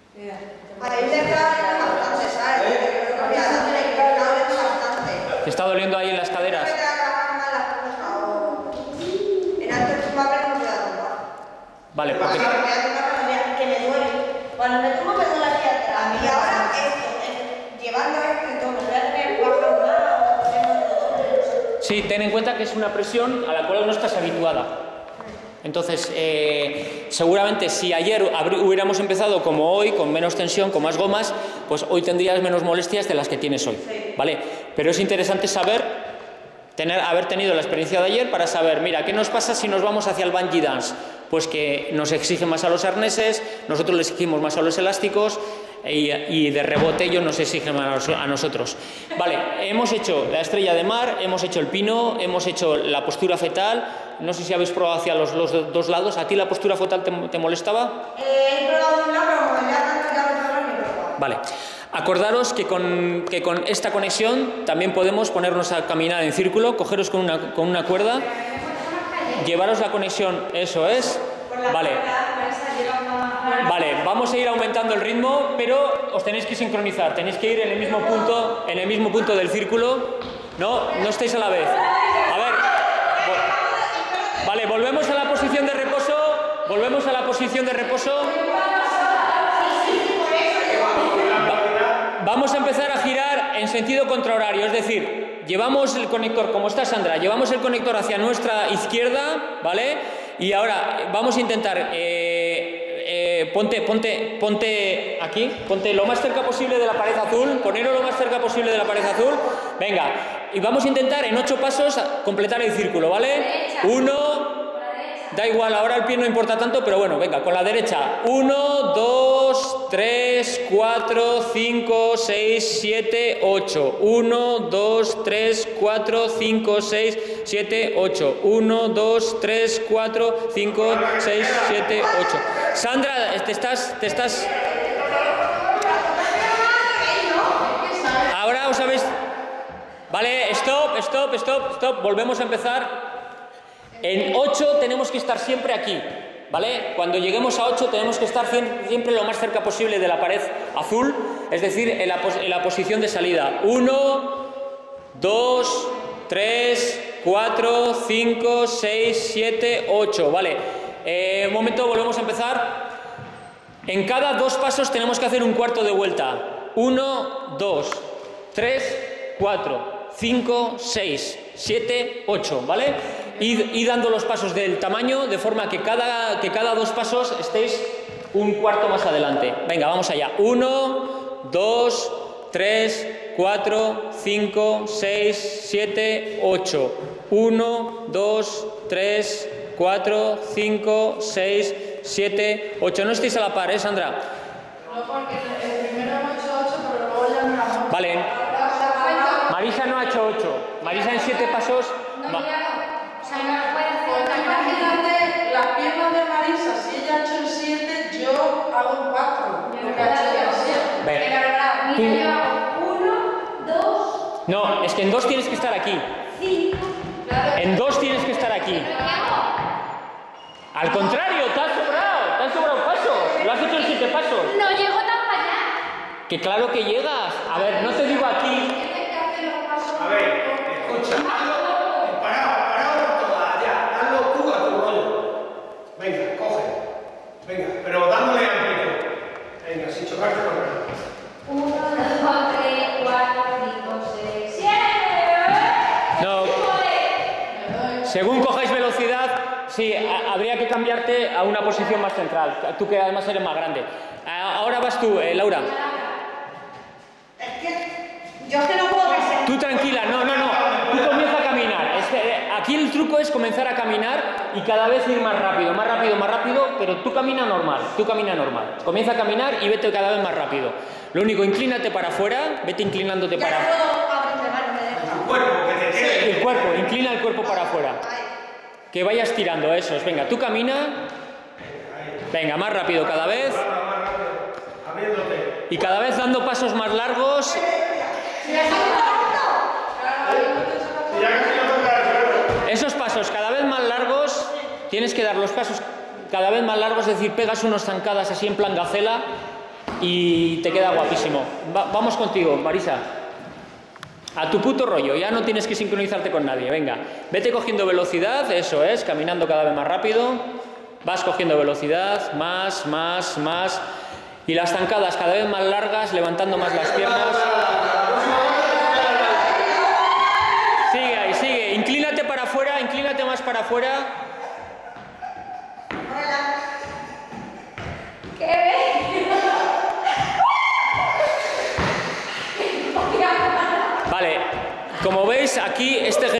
Ahí le está bastante, ¿sabes? ¿Te está doliendo ahí en las caderas? Vale, porque... que me duele. Cuando me tumbo me duele aquí atrás. Y ahora esto, llevando esto y todo, me voy a tener bajado más o Sí, ten en cuenta que es una presión a la cual no estás habituada. Entonces, seguramente si ayer hubiéramos empezado como hoy, con menos tensión, con más gomas, pues hoy tendrías menos molestias de las que tienes hoy, ¿vale? Pero es interesante saber, haber tenido la experiencia de ayer para saber, mira, ¿qué nos pasa si nos vamos hacia el bungee dance? Pues que nos exige más a los arneses, nosotros les exigimos más a los elásticos y de rebote ellos nos exigen más a nosotros. Vale, hemos hecho la estrella de mar, hemos hecho el pino, hemos hecho la postura fetal. No sé si habéis probado hacia los dos lados. ¿A ti la postura fetal te molestaba? He probado un lado, pero como ya tanto ya lo he probado. Vale. Acordaros que con esta conexión también podemos ponernos a caminar en círculo, cogeros con una cuerda, llevaros la conexión, eso es. Vale. Vale, vamos a ir aumentando el ritmo, pero os tenéis que sincronizar, tenéis que ir en el mismo punto del círculo. No estáis a la vez. A ver. Vale, volvemos a la posición de reposo. Volvemos a la posición de reposo. Vamos a empezar a girar en sentido contrahorario, es decir, llevamos el conector, como está Sandra, llevamos el conector hacia nuestra izquierda, ¿vale? Y ahora vamos a intentar, ponte aquí, ponte lo más cerca posible de la pared azul, poneros lo más cerca posible de la pared azul, venga, y vamos a intentar en 8 pasos completar el círculo, ¿vale? 1... Da igual, ahora el pie no importa tanto, pero bueno, venga, con la derecha. 1, 2, 3, 4, 5, 6, 7, 8. 1, 2, 3, 4, 5, 6, 7, 8. 1, 2, 3, 4, 5, 6, 7, 8. Sandra, te estás... Ahora os habéis... Vale, stop, volvemos a empezar. En 8 tenemos que estar siempre aquí, ¿vale? Cuando lleguemos a 8 tenemos que estar siempre lo más cerca posible de la pared azul, es decir, en la posición de salida. 1, 2, 3, 4, 5, 6, 7, 8, ¿vale? Un momento, volvemos a empezar. En cada 2 pasos tenemos que hacer un cuarto de vuelta. 1, 2, 3, 4, 5, 6, 7, 8, ¿vale? Y dando los pasos del tamaño de forma que cada 2 pasos estéis un cuarto más adelante. Venga, vamos allá. 1, 2, 3, 4, 5, 6, 7, 8. 1, 2, 3, 4, 5, 6, 7, 8. No estéis a la par, Sandra? No, porque el primero hemos hecho 8, pero luego ya no la... Vale. Marisa no ha hecho 8. Marisa en 7 pasos... Las piernas de Marisa, si ella ha hecho el 7, yo hago un 4. Porque ha hecho el 7. Tú... Mira, 1, 2... No, es que en 2 tienes que estar aquí. 5... En 2 tienes que estar aquí. Al contrario, te has sobrado pasos. Lo has hecho en 7 pasos. No llego tan para allá. Que claro que llegas. A ver, no te digo aquí. A ver, escucha, hazlo, parado toda, ya, hazlo tú a tu rollo. Venga, coge. Venga, pero dándole amplitud. Venga, sin chocarte con nada. 1, 2, 3, 4, 5, 6, 7. No. Según cojáis velocidad, sí, habría que cambiarte a una posición más central. Tú que además eres más grande. Ahora vas tú, Laura. Es que yo no puedo hacer. Tú tranquila, no. Tú comienza a caminar. Aquí el truco es comenzar a caminar y cada vez ir más rápido, pero tú camina normal. Comienza a caminar y vete cada vez más rápido. Lo único, inclínate para afuera, vete inclinándote para afuera. Ya no puedo aprender, me deja. Tu cuerpo, que te quede. El cuerpo, inclina el cuerpo para afuera. Que vayas tirando, eso es. Venga, tú camina. Venga, más rápido cada vez. Abriéndote. Y cada vez dando pasos más largos. Esos pasos cada vez más largos, tienes que dar los pasos cada vez más largos, es decir, pegas unas zancadas así en plan gacela. y te queda guapísimo. Vamos contigo, Marisa. A tu puto rollo, ya no tienes que sincronizarte con nadie, venga. Vete cogiendo velocidad, eso es, caminando cada vez más rápido. Vas cogiendo velocidad, más. Y las zancadas cada vez más largas, levantando más las piernas. Sigue ahí, sigue. Inclínate para afuera, inclínate más para afuera. ¿Qué ves? Vale, como veis aquí este